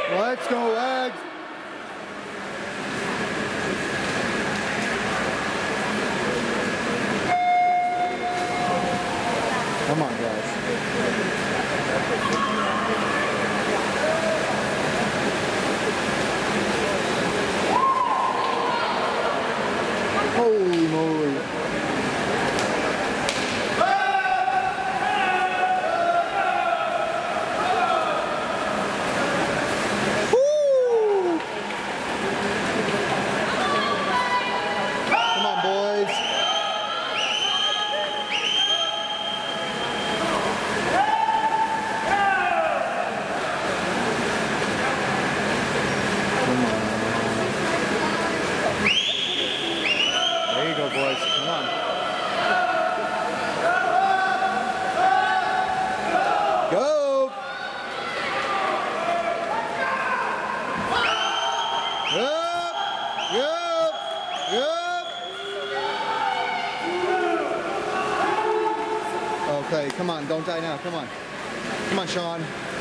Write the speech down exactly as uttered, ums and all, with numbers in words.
Let's go, Wags. Come on, guys. Holy moly. Come on, boys. There you go, boys. Come on. Go! Yup! Yup! Yup! Okay, come on. Don't die now. Come on. Come on, Shawn.